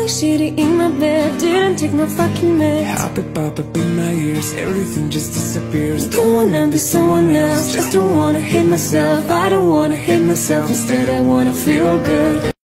feeling shitty in my bed, didn't take my fucking meds. Pop up in my ears, everything just disappears. Don't wanna be someone else, just don't wanna hate myself. I don't wanna hate myself, instead I wanna feel good.